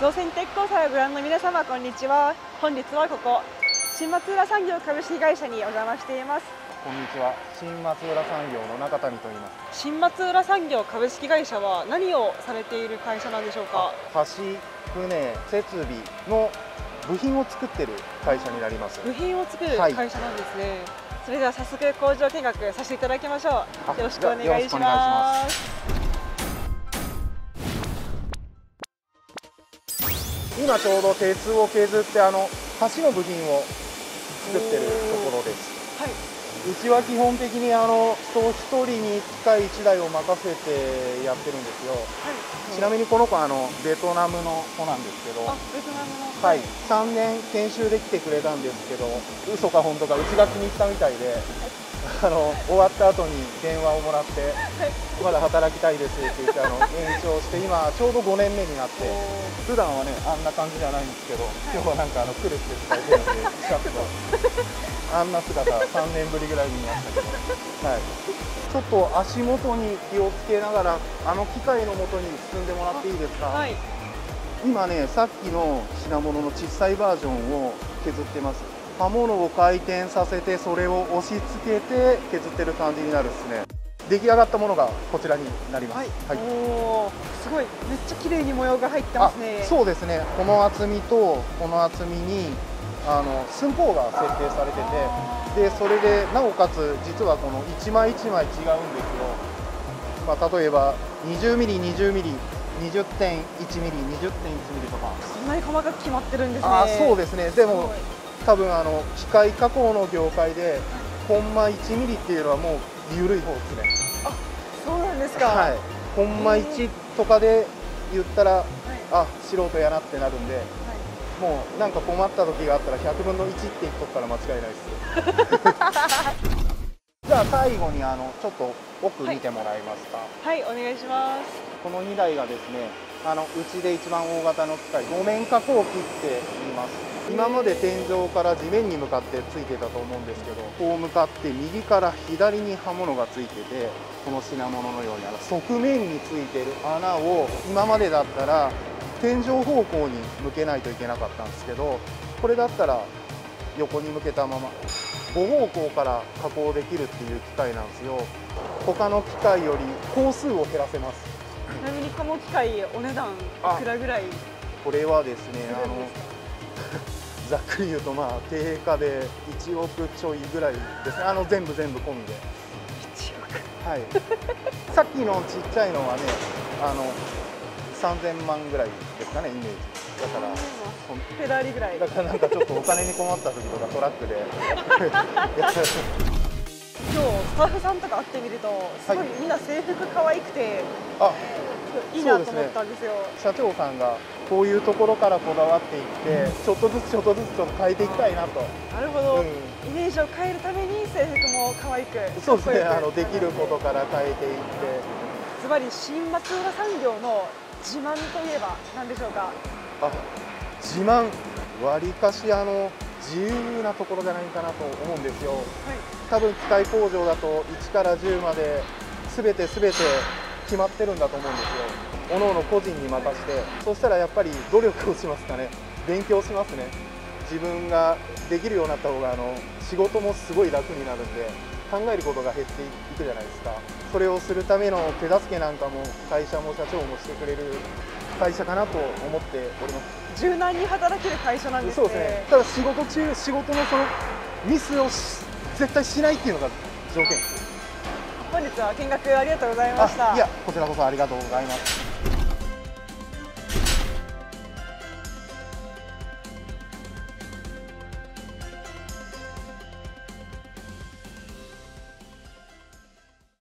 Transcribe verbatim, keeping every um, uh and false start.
朝鮮鉄工祭をご覧の皆様、こんにちは。本日はここ新松浦産業株式会社にお邪魔しています。 こんにちは。新松浦産業の中谷と言います。 新松浦産業株式会社は何をされている会社なんでしょうか。 橋、船、設備の部品を作っている会社になります。 部品を作る会社なんですね。はい、それでは早速工場見学させていただきましょう。よろしくお願いします。 今ちょうど鉄を削ってあの橋の部品を作ってるところです。はい、うちは基本的にあの人一人に機械いちだいを任せてやってるんですよ。はい、ちなみにこの子はあのベトナムの子なんですけど、 あ、ベトナムの、 はい、さんねん研修で来てくれたんですけど、嘘か本当かうちが気に入ったみたいで、あの終わった後に電話をもらって、はい、まだ働きたいですって言ってあの延長して今ちょうどごねんめになって、普段はねあんな感じじゃないんですけど、今日はなんかあの来るって伝えてるんでシャッとあんな姿さんねんぶりぐらいに見ましたけど、はい、ちょっと足元に気をつけながらあの機械の元に進んでもらっていいですか。はい、今ねさっきの品物の小さいバージョンを削ってます。刃物を回転させてそれを押し付けて削ってる感じになるですね。出来上がったものがこちらになります。はい、はい、おー、すごいめっちゃ綺麗に模様が入ってますね。 そうですね。この厚みとこの厚みにあの寸法が設定されてて、でそれでなおかつ実はこの一枚一枚違うんですよ。まあ、例えばにじゅうミリ、にじゅうミリ、にじゅってんいちミリ、にじゅってんいちミリとか。 そんなに細かく決まってるんですね。 あ、そうですね。でも多分あの機械加工の業界でコンマいちミリっていうのはもう緩い方ですね。 あ、そうなんですか。 はい。コンマいちとかで言ったら、はい、あ、素人やなってなるんで、はい、もうなんか困った時があったらひゃくぶんのいちって言っとったら間違いないです。じゃあ最後にあのちょっと奥見てもらえますか。 はい、はい、お願いします。 このにだいがですね、あのうちで一番大型の機械、路面加工機って言います。今まで天井から地面に向かってついてたと思うんですけど、こう向かって右から左に刃物がついてて、この品物のようにあの側面についてる穴を今までだったら天井方向に向けないといけなかったんですけど、これだったら横に向けたままご方向から加工できるっていう機械なんですよ。他の機械より工数を減らせます。 ちなみにこの機械お値段いくらぐらい？ これはですね、あのざっくり言うとまあ定価でいちおくちょいぐらいですね。あの全部全部込みで。いちおく。 はい。さっきのちっちゃいのはね、あのさんぜんまんぐらいですかね、イメージ。だからフェラーリぐらい。 だからなんかちょっとお金に困った時とかトラックで。 今日スタッフさんとか会ってみるとすごいみんな制服可愛くて、 あ、 いいなと思ったんですよ。 社長さんがこういうところからこだわっていって、ちょっとずつちょっとずつちょっと変えていきたいなと。 なるほど、うん、イメージを変えるために制服も可愛く、 そうですね、あのできることから変えていって。 ズバリ新松浦産業の自慢といえば何でしょうか。 あ、自慢、わりかしあの自由なところじゃないかなと思うんですよ。はい、多分機械工場だといちからじゅうまで全て全て決まってるんだと思うんですよ。各々個人に任せて、そしたらやっぱり努力をしますかね。勉強しますね。自分ができるようになった方があの仕事もすごい楽になるんで、考えることが減っていくじゃないですか。それをするための手助けなんかも会社も社長もしてくれる会社かなと思っております。 柔軟に働ける会社なんですね。 そうですね。ただ仕事中、仕事のそのミスを絶対しないっていうのが条件です。 本日は見学ありがとうございました。 いや、こちらこそありがとうございます。